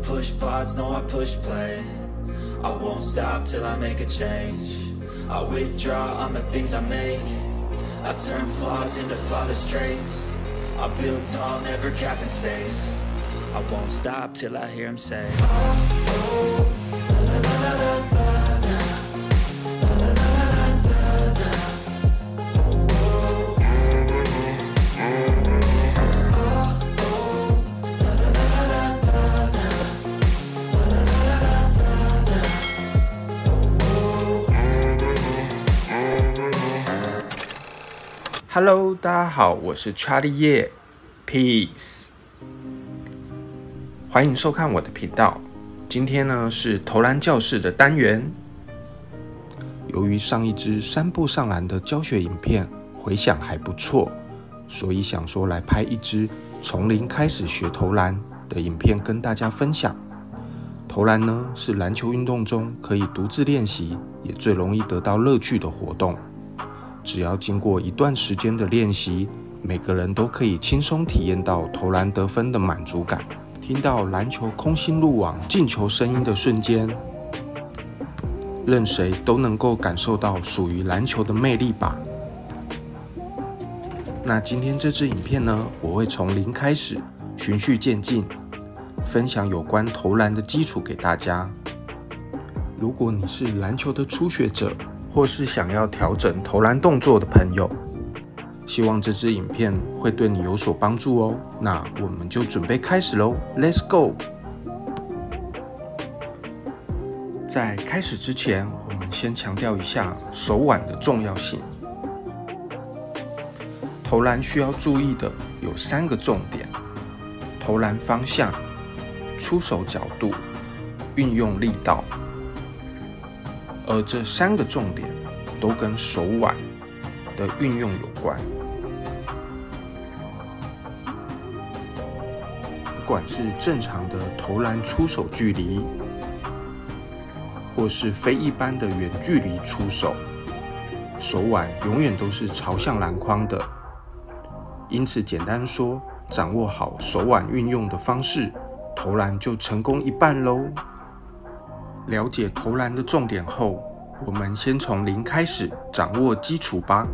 push pause, no I push play. I won't stop till I make a change. I withdraw on the things I make. I turn flaws into flawless traits. I build tall, never capped in space. I won't stop till I hear him say, Hello， 大家好，我是 Charlie Ye Peace， 欢迎收看我的频道。今天呢是投篮教室的单元。由于上一支3步上篮的教学影片回响还不错，所以想说来拍一支从零开始学投篮的影片跟大家分享。投篮呢是篮球运动中可以独自练习，也最容易得到乐趣的活动。只要经过一段时间的练习，每个人都可以轻松体验到投篮得分的满足感，听到篮球空心入网进球声音的瞬间，任谁都能够感受到属于篮球的魅力吧。那今天这支影片呢，我会从零开始，循序渐进，分享有关投篮的基础给大家。如果你是篮球的初学者，或是想要调整投篮动作的朋友，希望这支影片会对你有所帮助哦。那我们就准备开始咯 ，Let's go！ 在开始之前，我们先强调一下手腕的重要性。投篮需要注意的有3个重点：投篮方向、出手角度、运用力道。而这3个重点都跟手腕的运用有关。不管是正常的投篮出手距离，或是非一般的远距离出手，手腕永远都是朝向篮筐的。因此，简单说，掌握好手腕运用的方式，投篮就成功一半咯。了解投篮的重点后，我们先从零开始掌握基础吧。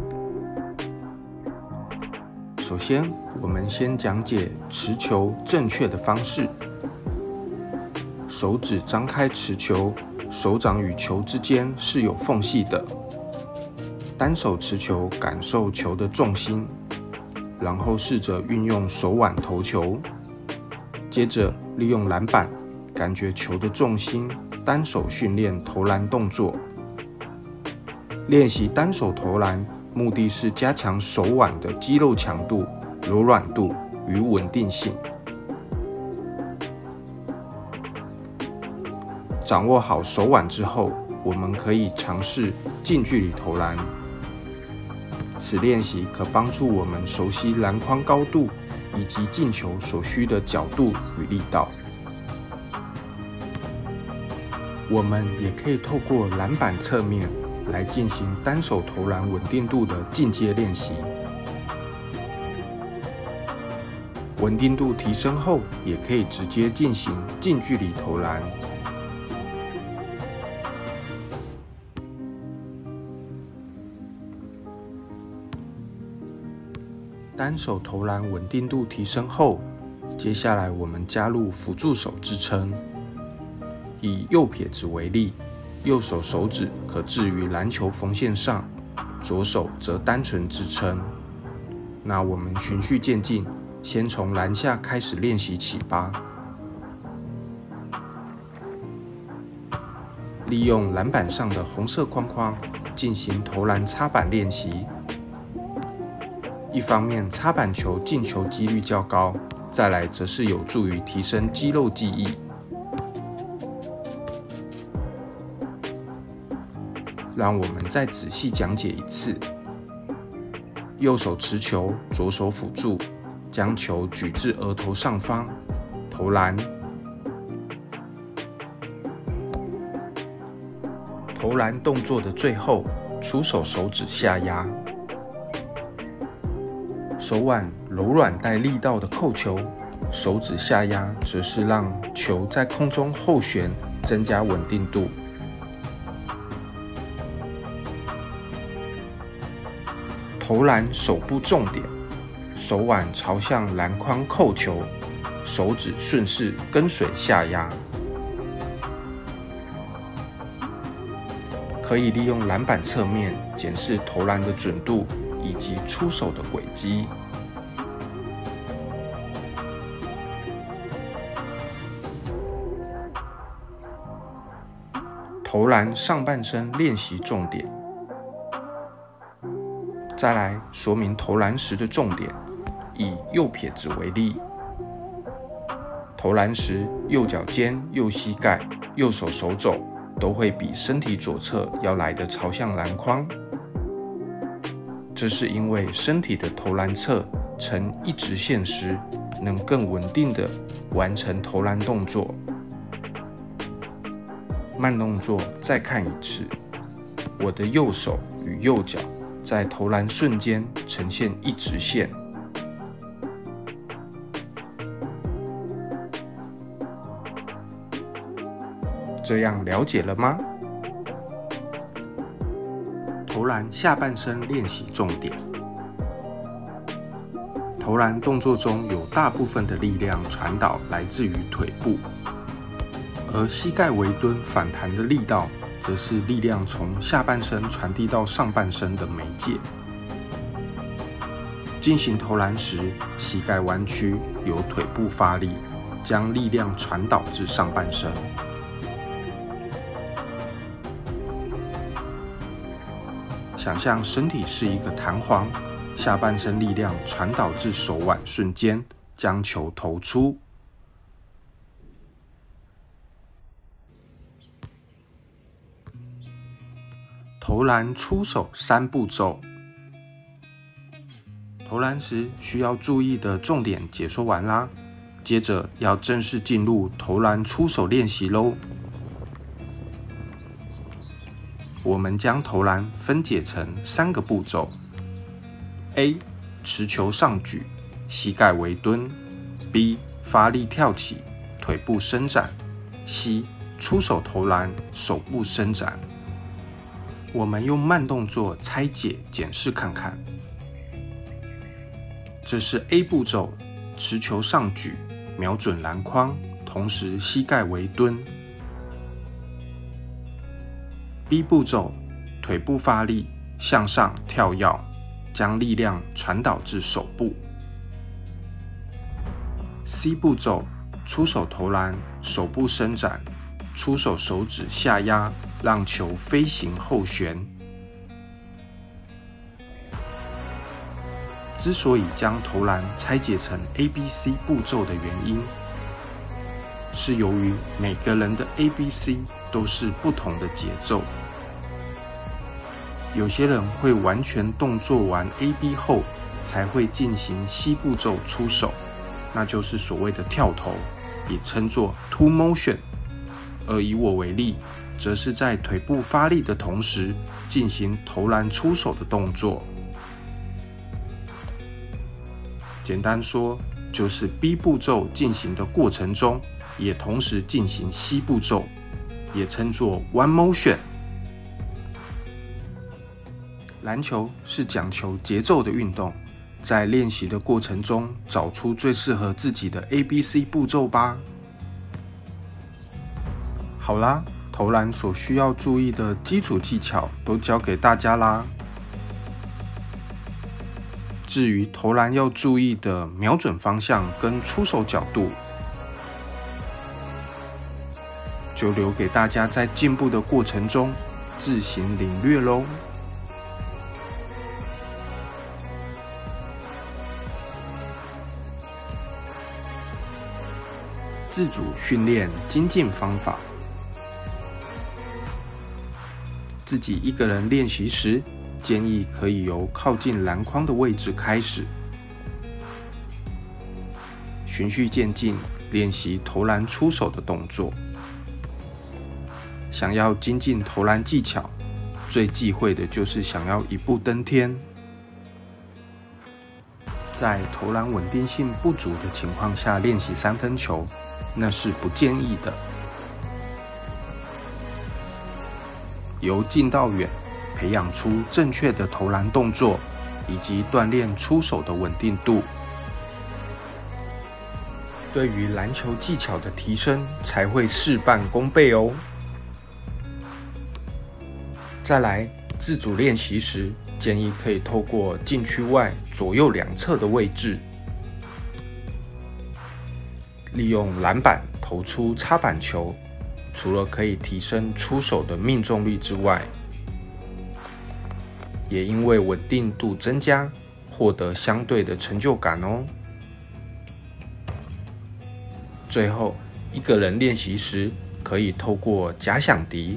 首先，我们先讲解持球正确的方式。手指张开持球，手掌与球之间是有缝隙的。单手持球，感受球的重心，然后试着运用手腕投球。接着，利用篮板感觉球的重心，单手训练投篮动作。练习单手投篮，目的是加强手腕的肌肉强度、柔软度与稳定性。掌握好手腕之后，我们可以尝试近距离投篮。此练习可帮助我们熟悉篮筐高度以及进球所需的角度与力道。我们也可以透过篮板侧面来进行单手投篮稳定度的进阶练习。稳定度提升后，也可以直接进行近距离投篮。单手投篮稳定度提升后，接下来我们加入辅助手支撑。以右撇子为例，右手手指可置于篮球缝线上，左手则单纯支撑。那我们循序渐进，先从篮下开始练习起吧。利用篮板上的红色框框进行投篮擦板练习。一方面擦板球进球几率较高，再来则是有助于提升肌肉记忆。让我们再仔细讲解一次。右手持球，左手辅助，将球举至额头上方，投篮。投篮动作的最后，出手手指下压，手腕柔软带力道的扣球， 手指下压则是让球在空中后旋，增加稳定度。投篮手部重点，手腕朝向篮筐扣球，手指顺势跟随下压。可以利用篮板侧面检视投篮的准度以及出手的轨迹。投篮上半身练习重点。再来说明投篮时的重点，以右撇子为例，投篮时右脚尖、右膝盖、右手手肘都会比身体左侧要来得朝向篮筐，这是因为身体的投篮侧呈一直线时，能更稳定地完成投篮动作。慢动作再看一次，我的右手与右脚在投篮瞬间呈现一直线。这样了解了吗？投篮下半身练习重点。投篮动作中有大部分的力量传导来自于腿部，而膝盖微蹲反弹的力道，则是力量从下半身传递到上半身的媒介。进行投篮时，膝盖弯曲，由腿部发力，将力量传导至上半身。想象身体是一个弹簧，下半身力量传导至手腕瞬间，将球投出。投篮出手3步骤。投篮时需要注意的重点解说完啦，接着要正式进入投篮出手练习咯。我们将投篮分解成3个步骤 ：A. 持球上举，膝盖微蹲 ；B. 发力跳起，腿部伸展 ；C. 出手投篮，手部伸展。我们用慢动作拆解检视看看。这是 A 步骤，持球上举，瞄准篮筐，同时膝盖微蹲。B 步骤，腿部发力，向上跳跃，将力量传导至手部。C 步骤，出手投篮，手部伸展，出手手指下压，让球飞行后旋。之所以将投篮拆解成 A、B、C 步骤的原因，是由于每个人的 A、B、C 都是不同的节奏。有些人会完全动作完 A、B 后，才会进行 C 步骤出手，那就是所谓的跳投，也称作 two motion。而以我为例，则是在腿部发力的同时，进行投篮出手的动作。简单说，就是 B 步骤进行的过程中，也同时进行 C 步骤，也称作 one motion。篮球是讲求节奏的运动，在练习的过程中，找出最适合自己的 A、B、C 步骤吧。好啦，投篮所需要注意的基础技巧都教给大家啦。至于投篮要注意的瞄准方向跟出手角度，就留给大家在进步的过程中自行领略咯。自主训练精进方法。自己一个人练习时，建议可以由靠近篮筐的位置开始，循序渐进练习投篮出手的动作。想要精进投篮技巧，最忌讳的就是想要一步登天。 在投篮稳定性不足的情况下练习三分球，那是不建议的。由近到远，培养出正确的投篮动作，以及锻炼出手的稳定度，对于篮球技巧的提升才会事半功倍哦。再来，自主练习时，建议可以透过禁区外左右两侧的位置，利用篮板投出插板球，除了可以提升出手的命中率之外，也因为稳定度增加，获得相对的成就感哦。最后，一个人练习时，可以透过假想敌，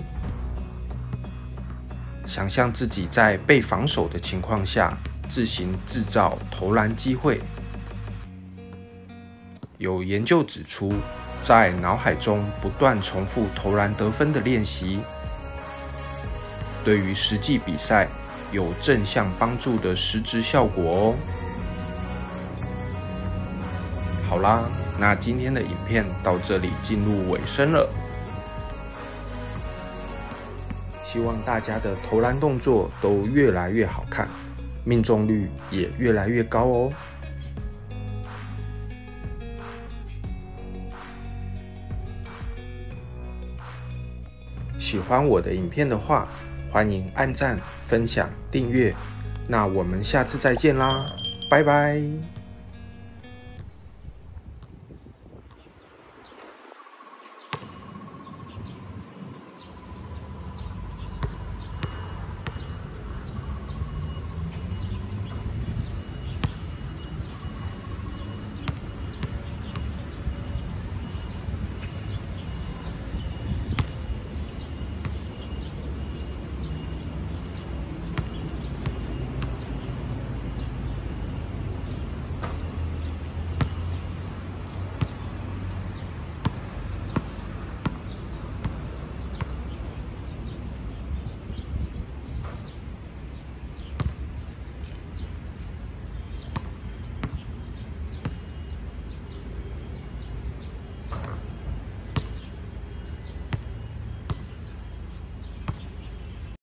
想象自己在被防守的情况下，自行制造投篮机会。有研究指出，在脑海中不断重复投篮得分的练习，对于实际比赛有正向帮助的实质效果哦。好啦，那今天的影片到这里进入尾声了，希望大家的投篮动作都越来越好看，命中率也越来越高哦。喜欢我的影片的话，欢迎按赞、分享、订阅。那我们下次再见啦，拜拜。